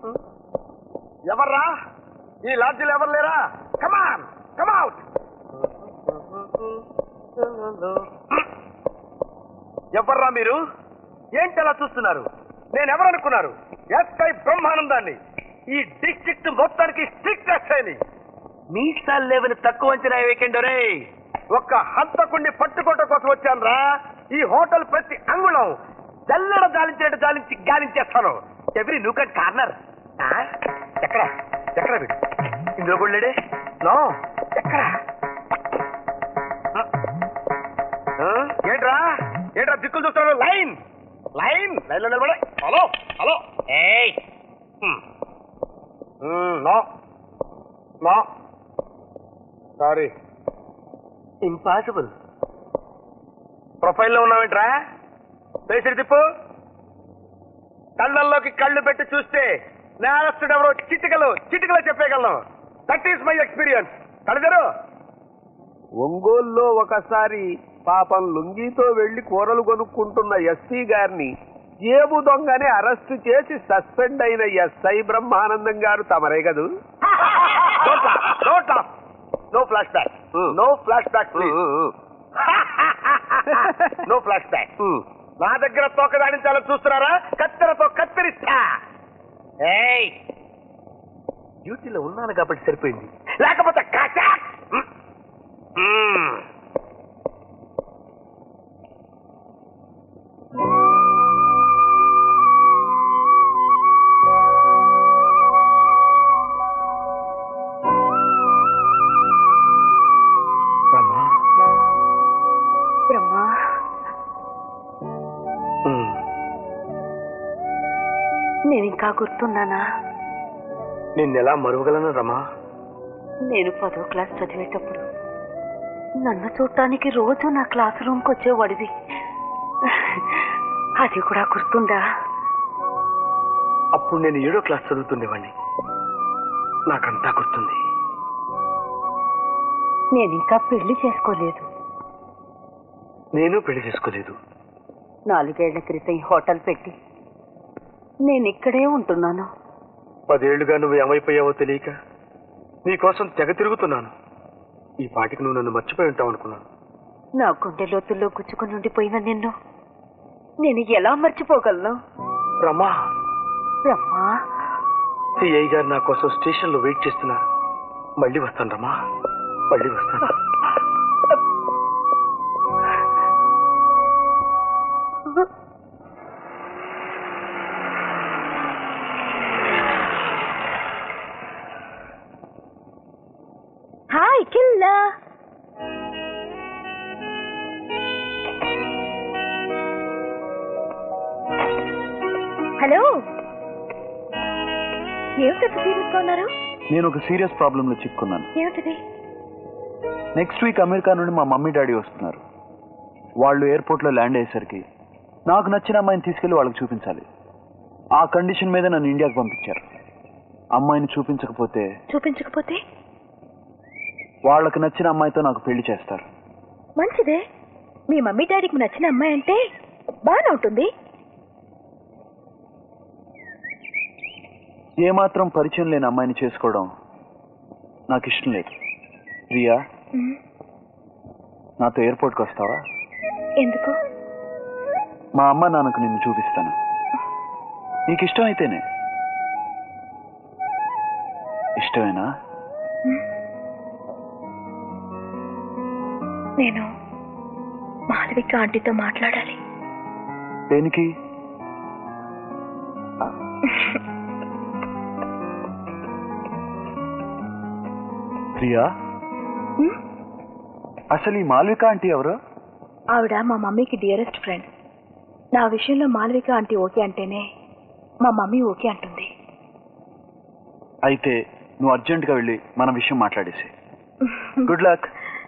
ఎవర్రా ఈ లాడ్జిలో ఎవరు లేరా? Come on come out. ఎవర్రా మీరు? ఏంటి అలా చూస్తున్నారు? నేనెవరనుకున్నారు? ఎస్ఐ బ్రహ్మానందాన్ని, ఈ డిస్ట్రిక్ట్ మొత్తానికి స్ట్రిక్ట్ ఎస్ఐని. మీసాలు లేవని తక్కువ అంచనా వేయకండి రే. ఒక్క హంతకుణ్ణి పట్టుకోవటం కోసం వచ్చాను రా. ఈ హోటల్ ప్రతి అంగుళం జల్లెడ జాలించేట గాలించేస్తాను. ఎవరి నూకట్ కార్నర్. ఎక్కడ ఎక్కడ వీడు? ఇందులో కూడా లేడే. నో ఎక్కడ? ఏంట్రా ఏంట్రా దిక్కులు చూస్తున్నాడు? లైన్ లైన్ లైన్ లో నిలబడే. Hello hello. No no sorry, impossible. ప్రొఫైల్లో ఉన్నావేంట్రా? పేసిడి తిప్పు. కళ్ళల్లోకి కళ్ళు పెట్టి చూస్తే నేరస్తుడు ఎవరో చిటికలో చెప్పేయగలను. That is my experience. కలగరు. ఒంగోలులో ఒకసారి పాపం లుంగితో వెళ్లి కూరలు కొనుక్కుంటున్న ఎస్పీ గారిని జేబు దొంగని అరెస్టు చేసి సస్పెండ్ అయిన ఎస్ఐ బ్రహ్మానందం గారు తమరే కదూ? No flash back, no flash back, no flash back. నా దగ్గర తోక దాడించాలని చూస్తున్నారా? కత్తెరతో కత్తిరిస్తా. డ్యూటీలో ఉన్నాను కాబట్టి సరిపోయింది, లేకపోతే నేనింకా గుర్తున్నానా? నిన్నెలా మరువగలను రమా? నేను 10వ క్లాస్ చదివేటప్పుడు నన్ను చూడటానికి రోజు నా క్లాస్ రూమ్కి వచ్చేవాడివి. అది కూడా గుర్తుందా? అప్పుడు నేను 7వ క్లాస్ చదువుతుండేవాడిని. నాకంతా గుర్తుంది. నేనింకా పెళ్లి చేసుకోలేదు. నేను పెళ్లి చేసుకోలేదు. 4 ఏళ్ల క్రితం ఈ హోటల్ పెట్టి నేనిక్కడే ఉంటున్నాను. 10 ఏళ్లుగా నువ్వు ఏమైపోయావో తెలియక నీకోసం తెగ తిరుగుతున్నాను. ఈ పాటికి నువ్వు నన్ను మర్చిపోయి ఉంటావు అనుకున్నాను. నా గుండె లోతుల్లో గుచ్చుకుని ఉండిపోయిన నిన్ను నేను ఎలా మర్చిపోగలను? రమా, రమ్మా, సిఐ గారు నా కోసం స్టేషన్ లో వెయిట్ చేస్తున్నారు. మళ్ళీ వస్తాను రమా, మళ్ళీ వస్తాను. Hi killer. హలో, ఏమిటి సీరియస్ గా ఉన్నారు? నేను ఒక సీరియస్ ప్రాబ్లం లో చిక్కున్నాను. ఏమిటిది? నెక్స్ట్ వీక్ అమెరికా నుండి మా మమ్మీ డాడీ వస్తున్నారు. వాళ్ళు ఎయిర్పోర్ట్ లో ల్యాండ్ అయ్యేసరికి నాకు నచ్చిన అమ్మాయిని తీసుకెళ్లి వాళ్ళకి చూపించాలి. ఆ కండిషన్ మీద నన్ను ఇండియాకి పంపించారు. అమ్మాయిని చూపించకపోతే వాళ్ళకి నచ్చిన అమ్మాయితో నాకు పెళ్లి చేస్తారు. మంచిదే. మీ మమ్మీ డాడీకి నచ్చిన అమ్మాయి అంటే బాగా ఉంటుంది. ఏమాత్రం పరిచయం లేని అమ్మాయిని చేసుకోవడం నాకు ఇష్టం లేదు. ప్రియా, నాతో ఎయిర్పోర్ట్కి వస్తావా? ఎందుకు? మా అమ్మ నాన్నకు నిన్ను చూపిస్తాను. నీకు ఇష్టం అయితేనే. ఇష్టమేనా? నేను మాధవిక ఆంటీతో మాట్లాడాలి. దేనికి? ప్రియా, అసలు ఈ మాల్విక ఆంటీ ఎవరు? ఆవిడ మా మమ్మీకి డియరెస్ట్ ఫ్రెండ్. నా విషయంలో మాల్విక ఆంటీ ఓకే అంటేనే మా మమ్మీ ఓకే అంటుంది. అయితే నువ్వు అర్జెంటుగా వెళ్ళి మన విషయం మాట్లాడేసి. Good luck.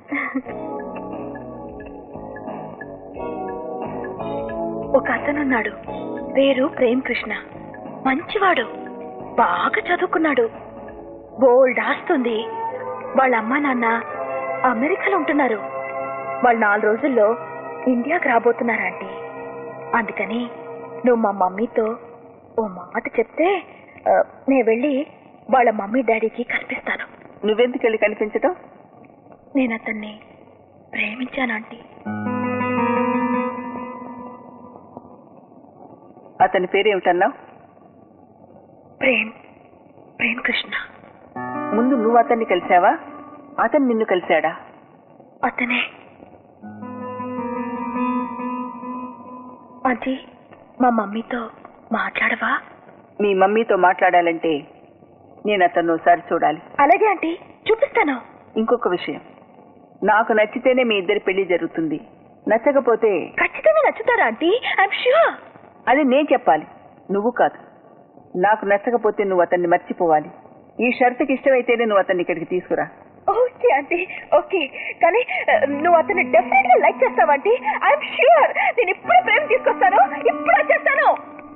ఒక అతనున్నాడు, పేరు ప్రేమ్ కృష్ణ. మంచివాడు, బాగా చదువుకున్నాడు, బోల్డ్ ఆస్తుంది. వాళ్ళ అమ్మా నాన్న అమెరికాలో ఉంటున్నారు. వాళ్ళు 4 రోజుల్లో ఇండియాకి రాబోతున్నారంటే అందుకని నువ్వు మా మమ్మీతో ఓ మాట చెప్తే నేను వెళ్ళి వాళ్ళ మమ్మీ డాడీకి కనిపిస్తాను. నువ్వెందుకు వెళ్ళి కనిపించటం? నేను అతన్ని ప్రేమించాను ఆంటీ. అతని పేరేమిటన్నావు? ప్రేమ్ కృష్ణ. ముందు నువ్వు అతన్ని కలిసావా, అతను నిన్ను కలిశాడా? అతనే. ఆంటీ, మా మమ్మీతో మాట్లాడవా? మీ మమ్మీతో మాట్లాడాలంటే నేను అతను ఒకసారి చూడాలి. అలాగే ఆంటీ, చూపిస్తాను. ఇంకొక విషయం, నాకు నచ్చితేనే మీ ఇద్దరి పెళ్లి జరుగుతుంది, నచ్చకపోతే... ఖచ్చితంగా నచ్చుతారా ఆంటీ? I'm sure. అది నేను చెప్పాలి, నువ్వు కాదు. నాకు నచ్చకపోతే నువ్వు అతన్ని మర్చిపోవాలి. ఈ షరతుకి ఇష్టమైతేనే నువ్వు అతన్ని ఇక్కడికి తీసుకురా. Okay aunty, okay. కానీ నువ్వు అతన్ని డెఫినెట్ గా లైక్ చేస్తావంటీ? I'm sure. నేను ఇప్పుడే ప్రేమ తీసుకొస్తాను, ఇప్పుడు వచ్చేస్తాను.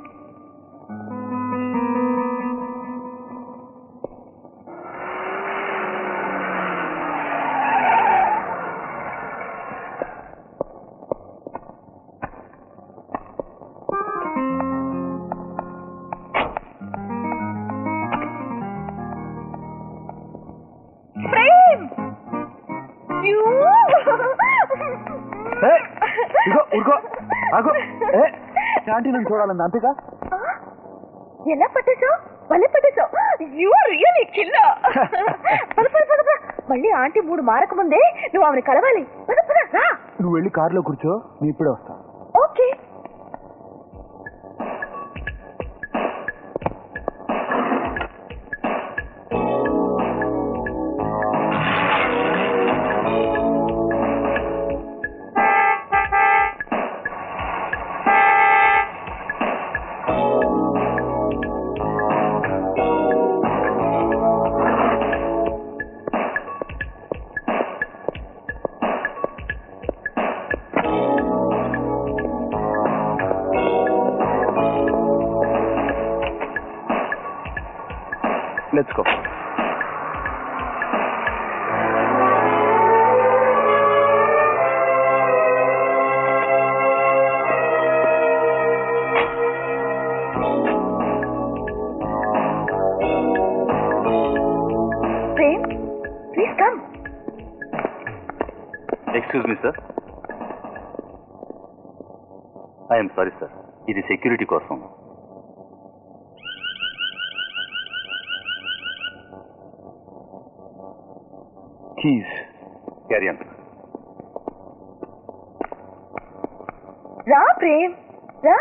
ఆంటీ నన్ను చూడాలండి, అంతేగా? ఎలా పట్టేశావు? భలే పట్టేశావు. You are really killer. మళ్ళీ ఆంటీ మూడు మారకముందే నువ్వు ఆమెను కలవాలి. రా. నువ్వు వెళ్ళి కారులో కూర్చో, నీ ఇప్పుడే వస్తా. Okay. Let's go. Prem, please come. Excuse me, sir. I am sorry, sir. It is security కోసం. Keys. Carry on. రా ప్రేమ్, రా.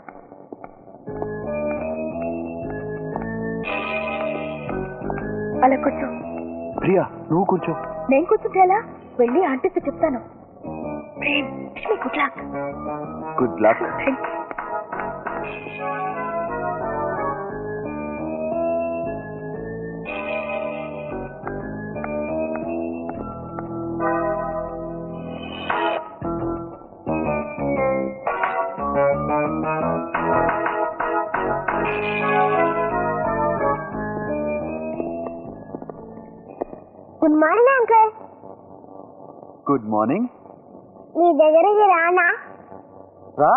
అలా కూర్చో. ప్రియా, నువ్వు కూర్చో. నేను కూర్చుంటే ఎలా? వెళ్ళి ఆంటీతో చెప్తాను. Prem, good luck. Good luck. Good morning uncle. Good morning. మీ దగ్గరికి రానా? రా.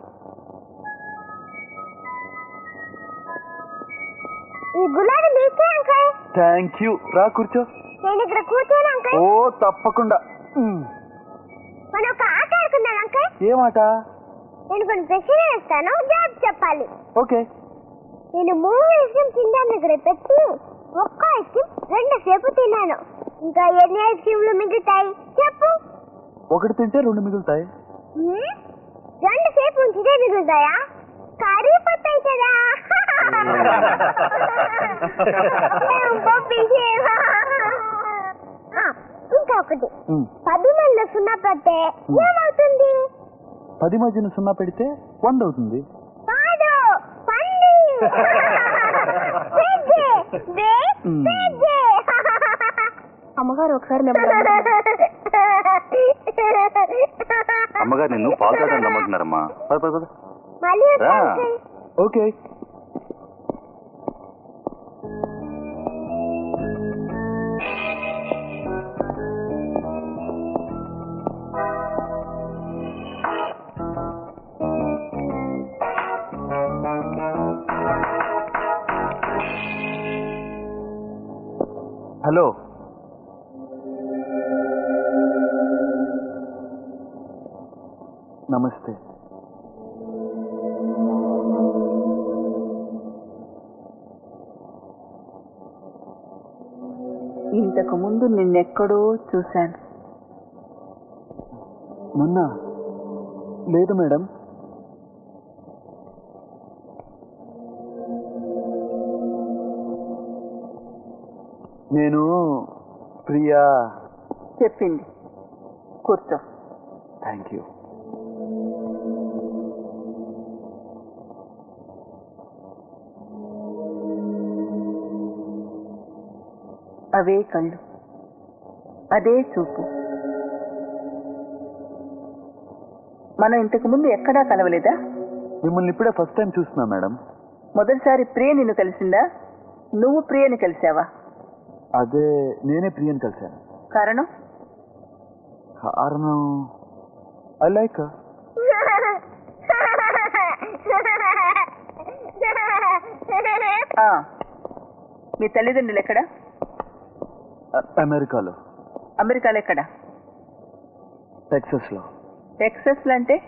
ఈ గులాబీ మీకే అంకుల్. Thank you. రా కూర్చో. నేను ఇక్కడ కూర్చోను అంకుల్. ఓ తప్పకుండా. మనం ఒక ఆట ఆడుకుందాం అంకుల్. ఏమాట? నేను కొన్ని ప్రశ్నలు వేస్తాను, జవాబు చెప్పాలి. ఓకే. నేను 3 ఐస్ క్రీమ్ తిన్నాను దగ్గర పెట్టి ఒక్క ఐస్ క్రీమ్ 2 సేపు తిన్నాను. ఇంకా ఎన్ని ఐస్ క్రీమ్లు మిగులుతాయి చెప్పు. 1 తింటే 2 మిగులుతాయి. 2 సేపు ఉంచితే మిగులుతాయా? కరిగిపోతాయి కదా. ఇంకా ఒకటి, 10 మధ్యలో 0 పెడితే ఏమవుతుంది? 10 మధ్యన 0 పెడితే 100 అవుతుంది. కాదు, పంది. అమ్మగారు ఒకసారి అమ్మగారు నిన్ను పాలు తాగడానికి నమ్మంటున్నారమ్మా. మళ్ళీ ఓకే. హలో, నమస్తే. ఇంతకు ముందు నిన్నెక్కడో చూశాను. మొన్న లేదు మేడం. నేను ప్రియా చెప్పింది. కూర్చో. Thank you. అవే కళ్ళు, అదే చూపు. మనం ఇంతకు ముందు ఎక్కడా కలవలేదా? మిమ్మల్ని ఇప్పుడే ఫస్ట్ టైం చూస్తున్నా మేడం. మొదటిసారి ప్రియ నిన్ను కలిసిందా, నువ్వు ప్రియని కలిసావా? అదే, నేనే ప్రియని కలిశాను. కారణం? కారణం ఐ లైక్. మీ తల్లిదండ్రులు ఎక్కడ? అమెరికాలో. అమెరికాలో ఎక్కడ? టెక్సస్ లో. టెక్సస్ లో అంటే?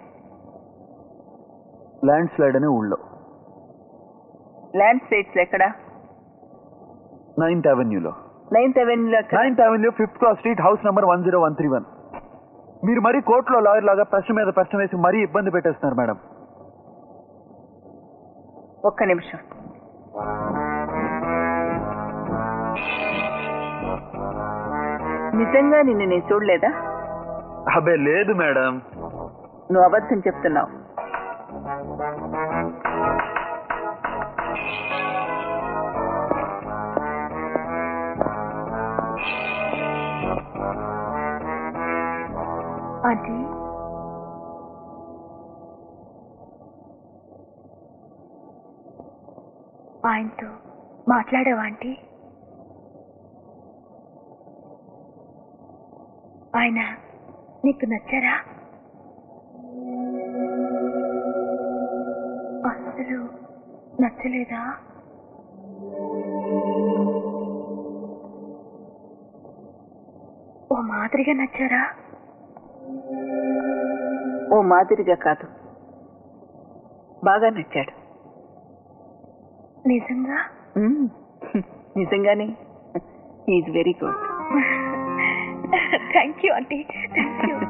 ల్యాండ్ స్లైడ్ అనే ఊళ్ళో. ల్యాండ్ స్టేట్స్ ఎక్కడ? 9th Avenueలో. 9th Avenueలో? 9th Avenue 5th Cross Street, house number 10131. మీరు మరీ కోర్టులో లాయర్ లాగా ప్రశ్న మీద ప్రశ్న వేసి మరీ ఇబ్బంది పెట్టేస్తున్నారు మేడం. ఒక్క నిమిషం. నిజంగా నిన్ను నేను చూడలేదా? అబే లేదు మేడం. నువ్వు అబద్ధం చెప్తున్నావు. ఆంటీ, ఆయనతో మాట్లాడావా ఆంటీ? ఆయన నీకు నచ్చారా? అసలు నచ్చలేదా? ఓ మాదిరిగా నచ్చారా? ఓ మాదిరిగా కాదు, బాగా నచ్చాడు. నిజంగా? నిజంగానే. Is very good. Thank you aunty, thank you.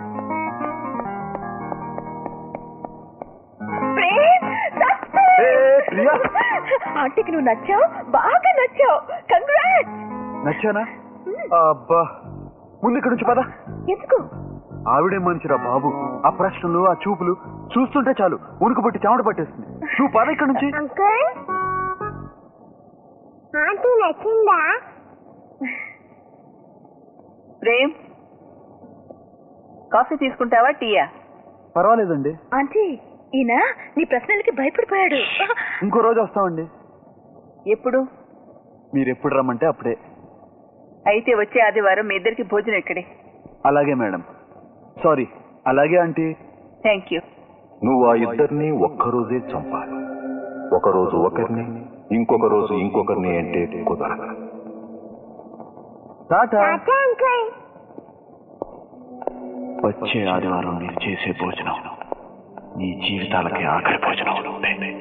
ఆంటీకి నువ్వు నచ్చావు, బాగా నచ్చావు. కంగ్రాట్స్. నచ్చానా? అబ్బా, ముందు ఇక్కడ నుంచి పద. ఎందుకు? ఆవిడే మంచిరా బాబు. ఆ ప్రశ్నలు, ఆ చూపులు చూస్తుంటే చాలు ఉనుకు పట్టి చెమట పట్టేస్తుంది. నువ్వు పద ఇక్కడ నుంచి. అంకుల్, ఆంటీ నచ్చిందా? ప్రేమ్, కాఫీ తీసుకుంటావా, టీయా? పర్వాలేదండి. ఆంటీ, ఈయన నీ ప్రశ్నలకి భయపడిపోయాడు. ఇంకో రోజు వస్తామండి. ఎప్పుడు? మీరు ఎప్పుడు రమ్మంటే అప్పుడే. అయితే వచ్చే ఆదివారం మీ ఇద్దరికి భోజనం ఇక్కడే. అలాగే మేడం. సారీ. అలాగే ఆంటీ. Thank you. నువ్వు ఆ ఇద్దరిని ఒక్కరోజే చంపాలి. ఒకరోజు ఒకరిని, ఇంకొక రోజు ఇంకొకరిని అంటే కుదరదు. టాటా. అంకుల్, వచ్చే ఆదివారం మీరు చేసే భోజనం మీ జీవితాలకి ఆఖరి భోజనం.